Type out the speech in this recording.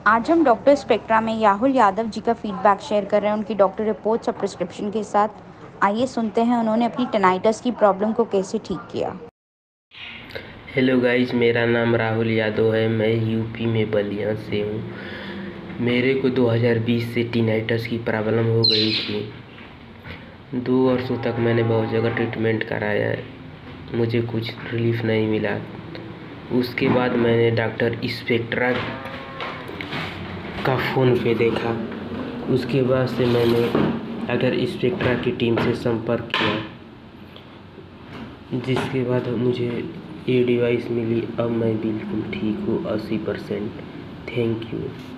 आज हम doctor spectra में राहुल यादव जी का फीडबैक शेयर कर रहे हैं उनकी डॉक्टर रिपोर्ट्स और प्रिस्क्रिप्शन के साथ। आइए सुनते हैं उन्होंने अपनी टेनाइटस की प्रॉब्लम को कैसे ठीक किया। हेलो गाइज, मेरा नाम राहुल यादव है। मैं यूपी में बलिया से हूँ। मेरे को 2020 से टिनाइटस की प्रॉब्लम हो गई थी। 2 वर्षों तक मैंने बहुत जगह ट्रीटमेंट कराया है, मुझे कुछ रिलीफ नहीं मिला। उसके बाद मैंने डॉक्टर स्पेक्ट्रा का फ़ोन पे देखा। उसके बाद से मैंने डॉक्टर स्पेक्ट्रा की टीम से संपर्क किया, जिसके बाद मुझे ये डिवाइस मिली। अब मैं बिल्कुल ठीक हूँ 80%। Thank you.